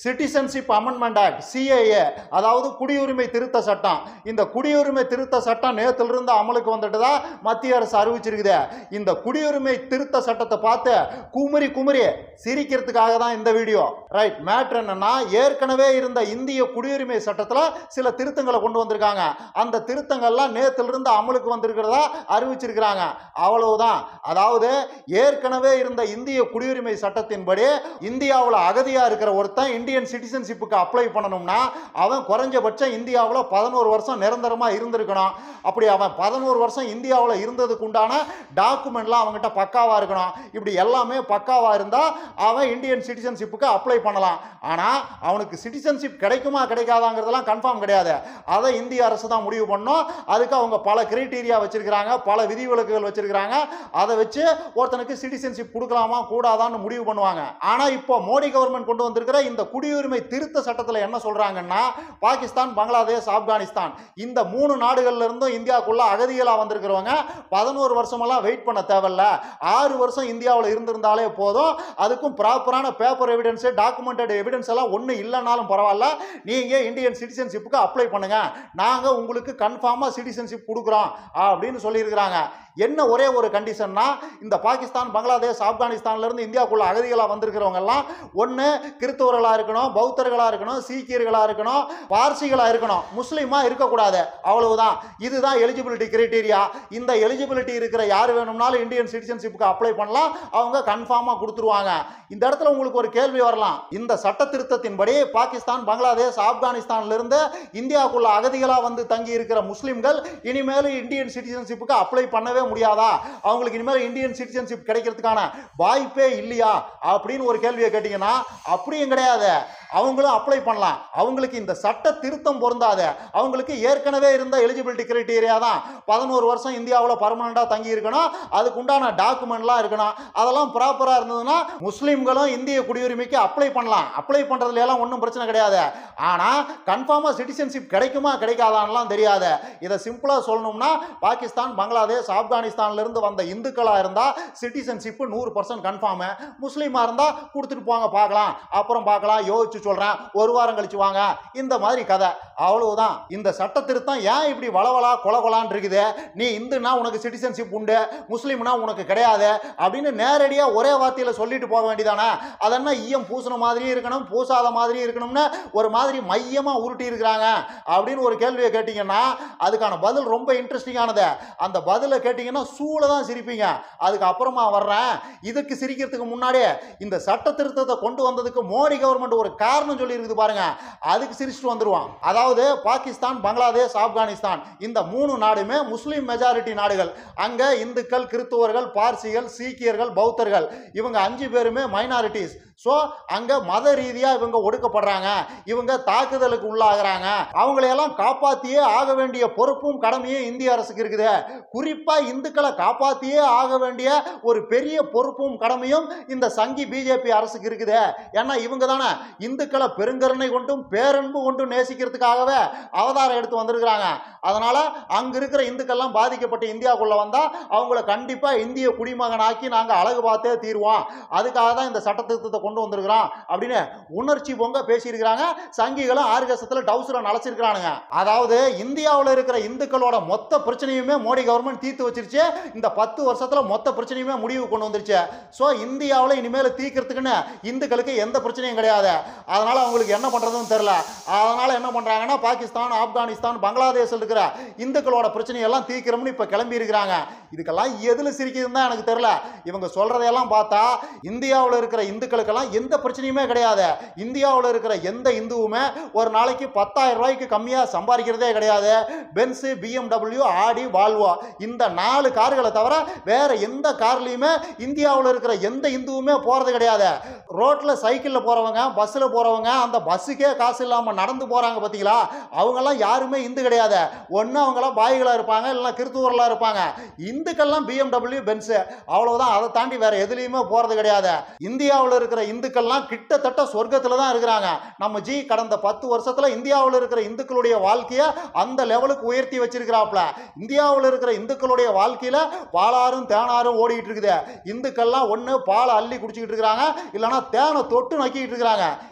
Citizenship amendment act CAA, அதாவது குடியுரிமை திருத்த சட்டம். இந்த குடியுரிமை திருத்த சட்டம் நேற்றிலிருந்து அமலுக்கு வந்துட்டுதான் மத்திய அரசு அறிவிச்சிருக்குது. இந்த குடியுரிமை திருத்த சட்டத்தை பார்த்து குமுறி குமுறி சிரிக்கிறதுக்காக தான் இந்த வீடியோ. ரைட், மேட்ரு என்னன்னா, ஏற்கனவே இருந்த இந்திய குடியுரிமை சட்டத்தில் சில திருத்தங்களை கொண்டு வந்திருக்காங்க. அந்த திருத்தங்கள்லாம் நேற்றிலிருந்து அமலுக்கு வந்திருக்கிறதா அறிவிச்சிருக்கிறாங்க. அவ்வளவுதான். அதாவது ஏற்கனவே இருந்த இந்திய குடியுரிமை சட்டத்தின்படி இந்தியாவில் அகதியா இருக்கிற ஒருத்தன் இந்தியன் சிட்டிசன்ஷிப்புக்கு அப்ளை பண்ணணும்னா அவன் குறைஞ்சபட்சம் இந்தியாவில் 11 வருஷம் நிரந்தரமா இருந்திருக்கணும். அப்படி அவன் 11 வருஷம் இந்தியாவில் இருந்ததுக்கு உண்டான டாக்குமெண்ட்லாம் அவங்ககிட்ட பக்காவா இருக்கணும். இப்படி எல்லாமே பக்காவா இருந்தா அவன் இந்தியன் சிட்டிசன்ஷிப்புக்கு அப்ளை பண்ணலாம். ஆனா அவனுக்கு சிட்டிசன்ஷிப் கிடைக்குமா கிடைக்காதாங்கிறதெல்லாம் கன்ஃபார்ம் கிடையாது. அதை இந்திய அரசு தான் முடிவு பண்ணும். அதுக்கு அவங்க பல கிரைட்டீரியா வச்சிருக்காங்க, பல விதிவிலக்குகள் வச்சிருக்காங்க. அதை வச்சு ஒருத்தனுக்கு சிட்டிசன்ஷிப் கொடுக்கலாமா கூடாதான்னு முடிவு பண்ணுவாங்க. ஆனா இப்போ மோடி கவர்மெண்ட் கொண்டு வந்திருக்கிற இந்த குடியுரிமை திருத்த சட்டத்தில் என்ன சொல்றாங்கன்னா, பாகிஸ்தான், பங்களாதேஷ், ஆப்கானிஸ்தான் இந்த 3 நாடுகள்ல இருந்தும் இந்தியாவுக்குள்ள அகதிகளா வந்திருக்கிறவங்க 11 வருஷமெல்லாம் வெயிட் பண்ண தேவையில்ல. 6 வருஷம் இந்தியாவில் இருந்திருந்தாலே போதும். அதுக்கும் ப்ராப்பரான பேப்பர் எவிடன்ஸ், டாக்குமெண்டட் எவிடன்ஸ் எல்லாம் ஒண்ணு இல்லைனாலும் பரவாயில்ல, நீங்க இந்தியன் சிட்டிசன்ஷிப்புக்கு அப்ளை பண்ணுங்க, நாங்க உங்களுக்கு கன்ஃபார்மா சிட்டிசன்ஷிப் கொடுக்குறோம் அப்படின்னு சொல்லியிருக்கிறாங்க. என்ன ஒரே ஒரு கண்டிஷன்னா, இந்த பாகிஸ்தான், பங்களாதேஷ், ஆப்கானிஸ்தான்ல இருந்து இந்தியாவுக்குள்ள அகதிகளா வந்திருக்கிறவங்க எல்லாம் ஒன்னு கிறிஸ்தவர்களா இருக்கணும், பௌத்தர்களா இருக்கணும், சீக்கியர்களா இருக்கணும், பார்சிகளா இருக்கணும், முஸ்லீமா இருக்கக்கூடாது. அவ்வளவுதான். இதுதான் எலிஜிபிலிட்டி கிரைட்டீரியா. இந்த எலிஜிபிலிட்டி இருக்கிற யார் வேணும்னாலும் இந்தியன் சிட்டிசன்ஷிப்புக்கு அப்ளை பண்ணலாம். அவங்க கன்ஃபார்மா கொடுத்துருவாங்க. இந்த இடத்துல உங்களுக்கு ஒரு கேள்வி வரலாம். இந்த சட்ட திருத்தத்தின்படி பாகிஸ்தான், பங்களாதேஷ், ஆப்கானிஸ்தான்ல இருந்து இந்தியாவுக்குள்ள அகதிகளா வந்து தங்கி இருக்கிற முஸ்லிம்கள் இனிமேல் இந்தியன் சிட்டிசன்ஷிப்புக்கு அப்ளை பண்ணவே முடியாதா? அவங்களுக்கு இனிமேல் இந்தியன் சிட்டிசன்ஷிப் கிடைக்கிறதுக்கான வாய்ப்பே இல்லையா அப்படின்னு ஒரு கேள்வியை கேட்டீங்கன்னா, அப்படியும் கிடையாது. அவங்களும் அப்ளை பண்ணலாம். அவங்களுக்கு இந்த சட்ட திருத்தம் பொருந்தாது. அவங்களுக்கு ஏற்கனவே இருந்த எலிஜிபிலிட்டி கிரைட்டீரியா தான். 11 வருஷம் இந்தியாவில் பர்மனண்டா தங்கி இருக்கணும், அதுக்கு உண்டான டாக்குமெண்ட்லாம் இருக்கணும். அதெல்லாம் ப்ராப்பரா இருந்ததுன்னா முஸ்லீம்களும் இந்திய குடியுரிமைக்கு அப்ளை பண்ணலாம். அப்ளை பண்றதுல எல்லாம் ஒன்றும் பிரச்சனை கிடையாது. ஆனா கன்ஃபார்மா சிட்டிசன்ஷிப் கிடைக்குமா கிடைக்காதான்லாம் தெரியாது. இதை சிம்பிளா சொல்லணும்னா, பாகிஸ்தான், பங்களாதேஷ், ஆப்கானிஸ்தான்ல இருந்து வந்த இந்துக்களா இருந்தா சிட்டிசன்ஷிப் 100% கன்ஃபார்ம். முஸ்லீமா இருந்தா கொடுத்துட்டு போங்க, பார்க்கலாம், அப்புறம் பார்க்கலாம், யோசிச்சு சொல்றேன், ஒரு வாரம் கழிச்சு வாங்க, இந்த மாதிரி கதை. அவ்வளவுதான். இந்த சட்ட திருத்தம் ஏன் இப்படி வளவலா கொலகொலான் இருக்குது? நீ இந்துனா உனக்கு சிட்டிசன்ஷிப் உண்டு, முஸ்லீம்னா உனக்கு கிடையாது அப்படின்னு நேரடியா ஒரே வார்த்தையில சொல்லிட்டு போக வேண்டியதானே? அதென்ன ஈயம் பூசின மாதிரி இருக்கணும், பூசாத மாதிரி இருக்கணும்னு ஒரு மாதிரி மையமா உருட்டி இருக்கிறாங்க அப்படின்னு ஒரு கேள்வியை கேட்டீங்கன்னா, அதுக்கான பதில் ரொம்ப இன்ட்ரெஸ்டிங்கானது. அந்த பதிலை கேட்டீங்கன்னா சூழ தான் சிரிப்பீங்க. அதுக்கு அப்புறமா வர்றேன். இதுக்கு சிரிக்கிறதுக்கு முன்னாடி இந்த சட்ட திருத்தத்தை கொண்டு வந்ததுக்கு மோடி கவர்மெண்ட் ஒரு காரணம் சொல்லி இருக்குது பாருங்க, அதுக்கு சிரிச்சுட்டு வந்துருவான். அதாவது பாகிஸ்தான், பங்களாதேஷ், ஆப்கானிஸ்தான் இந்த 3 நாடுமே முஸ்லீம் மெஜாரிட்டி நாடுகள். அங்க இந்துக்கள், கிறிஸ்துவர்கள், பார்சிகள், சீக்கியர்கள், பௌத்தர்கள் இவங்க 5 பேருமே மைனாரிட்டிஸ். ஸோ அங்க மத ரீதியா இவங்க ஒடுக்கப்படுறாங்க, இவங்க தாக்குதலுக்கு உள்ளாகிறாங்க. அவங்களையெல்லாம் காப்பாத்தியே ஆக வேண்டிய பொறுப்பும் கடமையும் இந்திய அரசுக்கு இருக்குது. குறிப்பா இந்துக்களை காப்பாத்தியே ஆக வேண்டிய ஒரு பெரிய பொறுப்பும் கடமையும் இந்த சங்கி பிஜேபி அரசுக்கு இருக்குது. ஏன்னா இவங்க தானே இந்துக்களை பெருங்கருணை கொண்டும் பேரன்பு கொண்டும் நேசிக்கிறதுக்காகவே அவதாரம் எடுத்து வந்திருக்கிறாங்க. அதனால அங்க இருக்கிற இந்துக்கள்லாம் பாதிக்கப்பட்ட இந்தியாவுக்குள்ள வந்தா அவங்கள கண்டிப்பா இந்திய குடிமகனாக்கி நாங்க அழகு பார்த்தே தீர்வோம், அதுக்காக தான் இந்த சட்ட திருத்தத்தை கொண்டு வந்திருக்கிறோம் அப்படின்னு உணர்ச்சி பொங்க பேசியிருக்கிறாங்க. சங்கிகளும் ஆர்கசத்துல டவுசரை நலச்சிருக்கிறானுங்க. அதாவது இந்தியாவில் இருக்கிற இந்துக்களோட மொத்த பிரச்சனையுமே மோடி கவர்மெண்ட் தீர்த்து வச்சிருச்சு. இந்த 10 வருஷத்துல மொத்த பிரச்சனையுமே முடிவு கொண்டு வந்துருச்சு. ஸோ இந்தியாவில் இனிமேல் தீர்க்கிறதுக்குன்னு இந்துக்களுக்கு எந்த பிரச்சனையும் கிடையாது. அதனால அவங்களுக்கு என்ன பண்றதுன்னு தெரியல. அதனால என்ன பண்றாங்கன்னா, பாகிஸ்தான், ஆப்கானிஸ்தான், பங்களாதேஷ் இருக்கிற இந்துக்களோட பிரச்சனையெல்லாம் தீர்க்கிறோம்னு இப்ப கிளம்பி இருக்கிறாங்க. இதுக்கெல்லாம் எதுல சிரிக்குதுன்னு தான் எனக்கு தெரியல. இவங்க சொல்றதையெல்லாம் பார்த்தா இந்தியாவில் இருக்கிற இந்துக்களுக்கெல்லாம் எந்த பிரச்சனையுமே கிடையாது. இந்தியாவில் இருக்கிற எந்த இந்துவுமே ஒரு நாளைக்கு 10,000 ரூபாய்க்கு கம்மியா சம்பாதிக்கிறதே கிடையாது. பென்ஸ், BMW, ஆடி, வால்வோ இந்த 4 கார்களை தவிர வேற எந்த கார்லயுமே இந்தியாவில் இருக்கிற எந்த இந்துவுமே போறது கிடையாது. ரோட்ல சைக்கிள்ல போறவங்க, பஸ்ல போறவங்க, அந்த பஸ்ஸுக்கே காசு இல்லாம நடந்து போறாங்க பாத்தீங்களா, அவங்க எல்லாம் யாருமே இந்து கிடையாது. ஒன்னு அவங்க எல்லாம் பாய்களா இருப்பாங்க, இல்ல கிறிஸ்துவர்களா இருப்பாங்க. இந்துக்கள்லாம் BMW, பென்ஸ் அவ்வளவுதான். அதை தாண்டி வேற எதுலயுமே போறது கிடையாது. இந்தியாவில் இருக்கிற இந்துக்கள்லாம் கிட்டத்தட்ட சொர்க்கத்துல தான் இருக்கிறாங்க. நம்ம ஜி கடந்த 10 வருஷத்துல இந்தியாவில் இருக்கிற இந்துக்களுடைய வாழ்க்கையை அந்த லெவலுக்கு உயர்த்தி வச்சிருக்கிறாப்ல. இந்தியாவில் இருக்கிற இந்துக்களுடைய வாழ்க்கையில பாலாரும் தேனாரும் ஓடிட்டு இருக்குது. இந்துக்கள்லாம் ஒண்ணு பாலை அள்ளி குடிச்சிட்டு இருக்காங்க, இல்லனா தேனை தொட்டு நக்கிட்டு இருக்காங்க.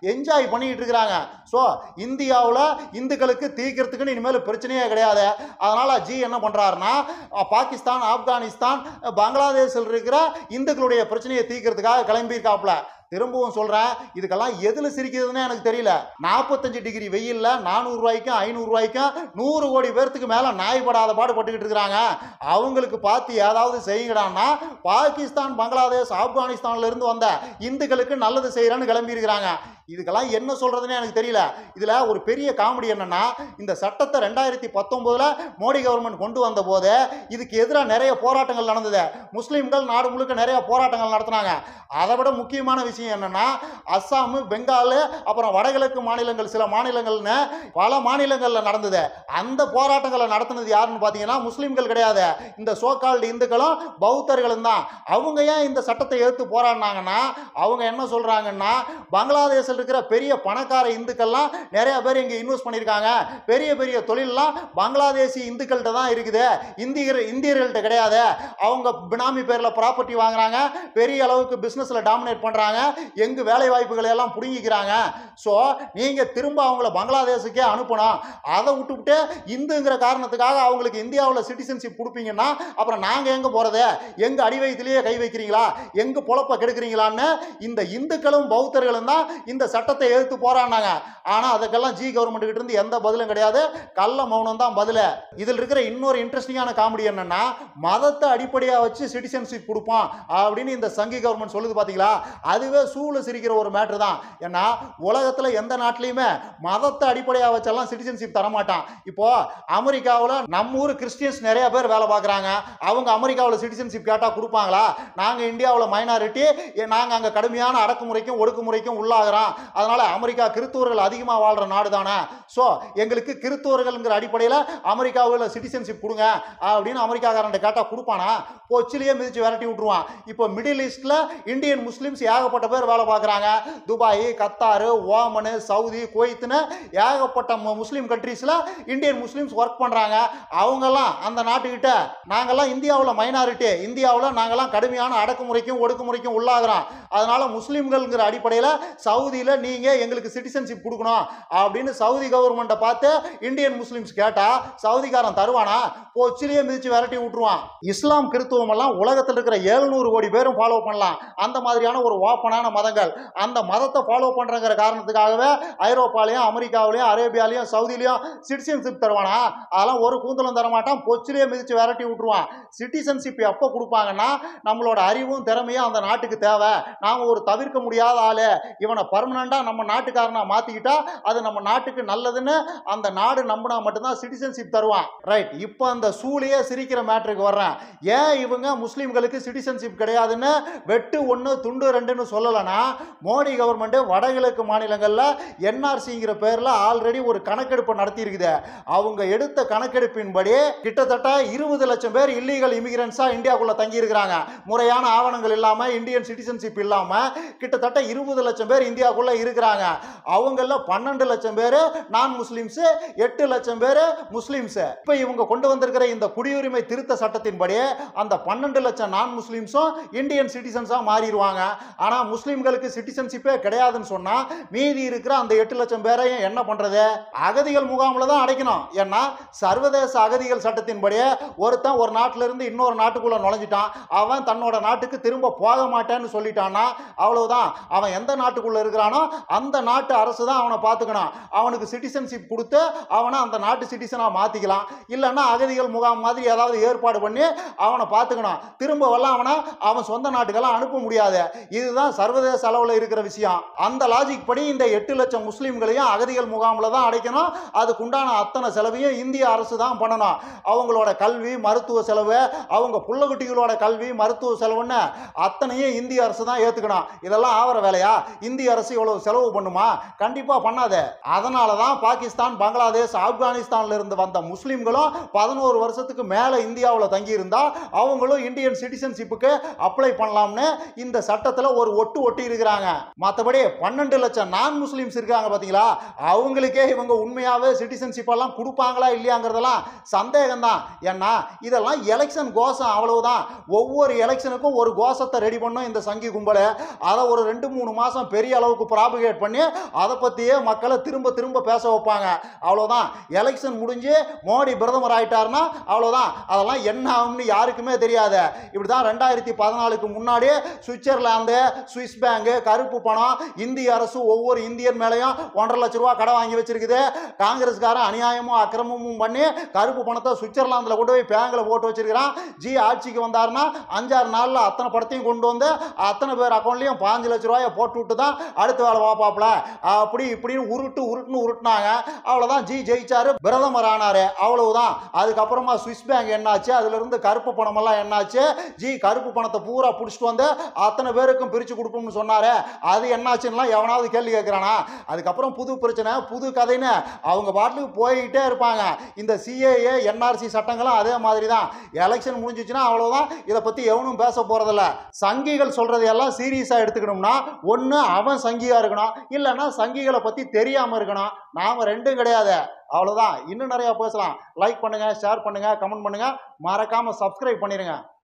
என்ஜாய் பண்ணிட்டு இருக்கிறாங்க. ஸோ இந்தியாவில் இந்துக்களுக்கு தீக்கிறதுக்குன்னு இனிமேல் பிரச்சனையே கிடையாது. அதனால ஜி என்ன பண்றாருன்னா பாகிஸ்தான், ஆப்கானிஸ்தான், பங்களாதேஷில் இருக்கிற இந்துக்களுடைய பிரச்சனையை தீக்கிறதுக்காக கிளம்பியிருக்காப்ல. திரும்பவும் சொல்றேன், இதுக்கெல்லாம் எதுல சிரிக்கிறதுன்னு எனக்கு தெரியல. 45 டிகிரி வெயில்ல 400 ரூபாய்க்கும் 500 ரூபாய்க்கும் 100 கோடி பேர்த்துக்கு மேல நாய்படாத பாடுபட்டுக்கிட்டு இருக்கிறாங்க. அவங்களுக்கு பார்த்து ஏதாவது செய்யுங்கடான்னா பாகிஸ்தான், பங்களாதேஷ், ஆப்கானிஸ்தான்ல இருந்து வந்த இந்துக்களுக்கு நல்லது செய்யறேன்னு கிளம்பி இருக்கிறாங்க. இதுக்கெல்லாம் என்ன சொல்றதுன்னு எனக்கு தெரியல. இதுல ஒரு பெரிய காமெடி என்னன்னா, இந்த சட்டத்தை 2019 மோடி கவர்மெண்ட் கொண்டு வந்த போது இதுக்கு எதிராக நிறைய போராட்டங்கள் நடந்தது. முஸ்லிம்கள் நாடு முழுக்க நிறைய போராட்டங்கள் நடத்தினாங்க. அதை விட முக்கியமான விஷயம் என்னன்னா, அஸ்ஸாம், பெங்கால், அப்புறம் வடகிழக்கு மாநிலங்கள், சில மாநிலங்கள்னு பல மாநிலங்கள்ல நடந்தது. அந்த போராட்டங்களை நடத்தினது யாருன்னு பாத்தீங்கன்னா முஸ்லிம்கள் கிடையாது, இந்த சோகால்டு இந்துக்களும் பௌத்தர்களும் தான். அவங்க ஏன் இந்த சட்டத்தை எதிர்த்து போராடினாங்கன்னா, அவங்க என்ன சொல்றாங்கன்னா, பங்களாதேஷ் இருக்கிற பெரிய பணக்கார இந்துக்கள்லாம் நிறைய பேர் இங்க இன்வெஸ்ட் பண்ணிருக்காங்க, பெரிய பெரிய தொழிலெல்லாம் பங்களாதேசி இந்துக்கள்கிட்ட தான் இருக்குது, இந்தியர்கள்ட்ட கிடையாது. அவங்க பினாமி பேர்ல ப்ராப்பர்ட்டி வாங்குறாங்க, பெரிய அளவுக்கு பிசினஸ்ல டாமினேட் பண்றாங்க, எங்க வேலை வாய்ப்புகளை எல்லாம் புடுங்கிக்கிறாங்க. ஸோ நீங்க திரும்ப அவங்கள பங்களாதேஷுக்கே அனுப்பணும். அதை விட்டுவிட்டு இந்துங்கிற காரணத்துக்காக அவங்களுக்கு இந்தியாவில் சிட்டிசன்ஷிப் கொடுப்பீங்கன்னா அப்புறம் நாங்க எங்க போறது? எங்க அடிவயத்திலேயே கை வைக்கிறீங்களா? எங்க பொழப்ப கெடுக்கிறீங்களான்னு இந்த இந்துக்களும் பௌத்தர்களும் தான் இந்த சட்டத்தை எதிர்த்து போராடினாங்க. ஆனா அதுக்கெல்லாம் ஜி கவர்மெண்ட் கிட்ட இருந்து எந்த பதிலும் கிடையாது, கள்ள மௌனம் தான் பதில். இதில் இருக்கிற இன்னொரு இன்ட்ரெஸ்டிங்கான காமெடி என்னன்னா, மதத்தை அடிப்படையாக வச்சு சிட்டிசன்ஷிப் கொடுப்போம் அப்படின்னு இந்த சங்கி கவர்மெண்ட் சொல்லுது பாத்தீங்களா, அதுவே சூழ சிரிக்கிற ஒரு மேட்ரு தான். ஏன்னா உலகத்துல எந்த நாட்டிலையுமே மதத்தை அடிப்படையாக வச்செல்லாம் சிட்டிசன்ஷிப் தரமாட்டான். இப்போ அமெரிக்காவில் நம்ம ஊர் கிறிஸ்டியன்ஸ் நிறைய பேர் வேலை பார்க்குறாங்க, அவங்க அமெரிக்காவில் சிட்டிசன்ஷிப் கேட்டா கொடுப்பாங்களா? நாங்க இந்தியாவில் மைனாரிட்டி, நாங்க அங்க கடுமையான அடக்குமுறைக்கும் ஒடுக்குமுறைக்கும் உள்ளாகிறோம், அதனால அமெரிக்கா கிறிஸ்துவர்கள் அதிகமாக வாழ்ற நாடு தானே, ஸோ எங்களுக்கு கிறிஸ்துவர்கள்ங்கிற அடிப்படையில் அமெரிக்காவில் சிட்டிசன்ஷிப் கொடுங்க அப்படின்னு அமெரிக்காக்காரன் கேட்டா கொடுப்பானா? பொச்சிலேயே மிதிச்சு விரட்டி விட்டுருவான். இப்போ மிடில் ஈஸ்ட்ல இந்தியன் முஸ்லிம்ஸ் ஏகப்பட்ட பேர் வேலை பார்க்குறாங்க. துபாய், கத்தாரு, ஓமனு, சவுதி, குவைத்னு ஏகப்பட்ட முஸ்லீம் கண்ட்ரீஸ்ல இந்தியன் முஸ்லிம்ஸ் ஒர்க் பண்றாங்க. அவங்கெல்லாம் அந்த நாட்டுக்கிட்ட நாங்கெல்லாம் இந்தியாவில் மைனாரிட்டி, இந்தியாவில் நாங்கெல்லாம் கடுமையான அடக்குமுறைக்கும் ஒடுக்குமுறைக்கும் உள்ளாகிறோம், அதனால முஸ்லிம்கள்ங்கிற அடிப்படையில் சவுதியில் நீங்க எங்களுக்கு சிட்டிசன்ஷிப் கொடுக்கணும் அப்படின்னு சவுதி கவர்மெண்ட்டை பார்த்து இந்தியன் முஸ்லிம்ஸ் கேட்டா சவுதிக்காரன் தருவானா? பொச்சிலேயே மிதிச்சு விரட்டி விட்டுருவான். இஸ்லாம், கிறிஸ்துவம் எல்லாம் உலகத்தில் இருக்கிற 700 கோடி பேரும் ஃபாலோ பண்ணலாம். அந்த மாதிரியான ஒரு ஓப்பனான மதங்கள். அந்த மதத்தை ஃபாலோ பண்றங்கிற காரணத்துக்காகவே ஐரோப்பாலையும், அமெரிக்காவிலையும், அரேபியாலையும், சவுதிலையும் சிட்டிசன்ஷிப் தருவானா? அதெல்லாம் ஒரு கூந்தலும் தரமாட்டான், பொச்சிலேயே மிதிச்சு விரட்டி விட்டுருவான். சிட்டிசன்ஷிப் எப்போ கொடுப்பாங்கன்னா, நம்மளோட அறிவும் திறமையும் அந்த நாட்டுக்கு தேவை, நாம ஒரு தவிர்க்க முடியாத ஆளு, இவனை பர்மனண்டா நம்ம நாட்டுக்காரனா மாத்திக்கிட்டா அது நம்ம நாட்டுக்கு நல்லதுன்னு அந்த நாடு நம்பினா மட்டும்தான் சிட்டிசன்ஷிப் தருவான். ரைட், இப்போ அந்த சூழியே சிரிக்கிற மேட்டருக்கு வர்றேன். ஏன் இவங்க முஸ்லிம்களுக்கு சிட்டிசன்ஷிப் கிடையாதுன்னு வெட்டு 1 துண்டு 2ன்னு சொல்லலைன்னா, மோடி கவர்மெண்ட் வடகிழக்கு மாநிலங்கள்ல என்ஆர்சிங்கிற பேர்ல ஆல்ரெடி ஒரு கணக்கெடுப்பு நடத்தி இருக்குது. அவங்க எடுத்த கணக்கெடுப்பின்படி கிட்டத்தட்ட 20 லட்சம் பேர் இல்லீகல் இமிகிரன்ஸா இந்தியாவுக்குள்ள தங்கி இருக்கிறாங்க. முறையான ஆவணங்கள் இல்லாம, இந்தியன் சிட்டிசன்ஷிப் இல்லாம கிட்டத்தட்ட 20 லட்சம் பேர் இந்தியாவுக்குள்ள இருக்கிறாங்க. அவங்கள 12 லட்சம் பேர் நான் முஸ்லிம்ஸ், 8 லட்சம் பேர் முஸ்லிம்ஸ். இப்ப இவங்க கொண்டு வந்திருக்கிற இந்த குடியுரிமை திருத்த சட்டத்தின்படி அந்த 12 லட்சம் நான் முஸ்லிம்ஸும் இந்தியன் சிட்டிசன்ஸா மாறிடுவாங்க. ஆனா முஸ்லிம்களுக்கு சிட்டிசன்ஷிப்பே கிடையாதுன்னு சொன்னா மீதி இருக்கிற அந்த 8 லட்சம் பேரையும் என்ன பண்றது? அகதிகள் முகாமில் தான் அடைக்கணும். ஏன்னா சர்வதேச அகதிகள் சட்டத்தின்படி ஒருத்தன் ஒரு நாட்டில இருந்து இன்னொரு நாட்டுக்குள்ள நுழைஞ்சிட்டான், அவன் தன்னோட நாட்டுக்கு திரும்ப போக மாட்டேன்னு சொல்லிட்டான்னா அவ்வளவுதான். அவன் எந்த நாட்டுக்குள்ள இருக்கிறானோ அந்த நாட்டு அரசு தான் அவனை பார்த்துக்கணும். அவனுக்கு சிட்டிசன்ஷிப் கொடுத்து அவனை அந்த நாட்டு சிட்டிசனா மாத்திக்கலாம். இல்லைன்னா அகதிகள் முகாம் மாதிரி ஏதாவது ஏற்பாடு பண்ணி அவனை பார்த்துக்கணும். திரும்ப அவன் சொந்த நாட்டுக்கெல்லாம் அனுப்ப முடியாது. இதுதான் சர்வதேச அளவில் இருக்கிற விஷயம். அந்த லாஜிக் படி இந்த 8 லட்சம் முஸ்லிம்களையும் அகதிகள் முகாமில் தான் அடைக்கணும். அதுக்குண்டான அத்தனை செலவையும் இந்திய அரசு தான் பண்ணணும். அவங்களோட கல்வி, மருத்துவ செலவு, அவங்க புள்ளகுட்டிகளோட கல்வி, மருத்துவ செலவுன்னு அத்தனையும் இந்திய அரசு தான் ஏற்றுக்கணும். இதெல்லாம் ஆவற வேலையா? இந்திய அரசு இவ்வளவு செலவு பண்ணுமா? கண்டிப்பா பண்ணாது. அதனால தான் பாகிஸ்தான், பங்களாதேஷ், ஆப்கானிஸ்தான்ல இருந்து வந்த முஸ்லிம்களும் 11 வருஷத்துக்கு மேல இந்தியாவில் தங்கி இருந்தா அவங்களும் இந்தியன் சிட்டிசன்ஷிப்புக்கு அப்ளை பண்ணலாம்னு இந்த சட்டத்தில் ஒரு பொட்டு ஒட்டி இருக்கிறாங்க. மற்றபடி 12 லட்சம் நான் முஸ்லிம்ஸ் இருக்காங்க பாத்தீங்களா, அவங்களுக்கே இவங்க உண்மையாவே சிட்டிசன்ஷிப் எல்லாம் கொடுப்பாங்களா இல்லையாங்கிறதெல்லாம் சந்தேகம் தான். ஏன்னா இதெல்லாம் எலெக்ஷன் கோஷம், அவ்வளவுதான். ஒவ்வொரு எலெக்ஷனுக்கும் ஒரு கோஷத்தை ரெடி பண்ணும் இந்த சங்கி கும்பலை. அதை ஒரு 2-3 மாசம் பெரிய அளவுக்கு ப்ராபகேட் பண்ணி அதை பத்தியே மக்களை திரும்ப திரும்ப பேச வைப்பாங்க. அவ்வளவுதான். எலெக்ஷன் முடிஞ்சு மோடி பிரதமர் ஆயிட்டாருன்னா அவ்வளவுதான். அதெல்லாம் என்ன ஆகும்னு யாருக்குமே தெரியாது. இப்படிதான் 2014க்கு முன்னாடி சுவிட்சர்லாந்து, சுவிஸ் பேங்க், கருப்பு பணம், இந்திய அரசு ஒவ்வொரு இந்தியன் மேலையும் 1.5 லட்சம் ரூபாய் கடன் வாங்கி வச்சிருக்குது. காங்கிரஸ்காரன் அநியாயமும் அக்கிரமமும் பண்ணி கருப்பு பணத்தை சுவிட்சர்லாந்துல கொண்டு போய் பேங்க்ல போட்டு வச்சிருக்கிறான். ஜி ஆட்சிக்கு வந்தாருன்னா 5-6 நாள்ல அத்தனை படத்தையும் கொண்டு வந்து அத்தனை பேர் அக்கௌண்ட்லயும் 5 லட்சம் ரூபாயை போட்டு விட்டு தான் அடுத்த வேலை வாப்பாப்ல. அப்படி இப்படின்னு உருட்டுனாங்க. அவ்வளவுதான். ஜி ஜெயிச்சாரு, பிரதமர் ஆனாரு. அவ்வளவுதான். அதுக்கப்புறமா சுவிஸ் பேங்க் என்னாச்சு, அதுல இருந்து கருப்பு பணம் எல்லாம் என்னாச்சு, ஜி கருப்பு பணத்தை பூரா புடிச்சிட்டு வந்து அத்தனை பேருக்கும் பிரிச்சு கொடுப்போம்னு சொன்னாரு, அது என்னாச்சுன்னா எவனாவது கேள்வி கேட்கிறானா? அதுக்கப்புறம் புது பிரச்சனை, புது கதைன்னு அவங்க பாட்டுக்கு போய்கிட்டே இருப்பாங்க. இந்த சிஏஏ, என்ஆர்சி சட்டங்களும் அதே மாதிரி தான். எலெக்ஷன் முடிஞ்சிச்சுன்னா அவ்வளவுதான். இதை பத்தி எவனும் பேச போறதில்ல. சங்கிகள் சொல்றது எல்லாம் சீரியஸா எடுத்துக்கணும்னா ஒன்னு அவன் சங்கியா இருக்கணும், இல்லைன்னா சங்கிகளை பத்தி தெரியாம இருக்கணும். நாம ரெண்டும் கிடையாது. அவ்வளவுதான். இன்னும் நிறைய பேசலாம். லைக் பண்ணுங்க, ஷேர் பண்ணுங்க, கமெண்ட் பண்ணுங்க, மறக்காம சப்ஸ்கிரைப் பண்ணிருங்க.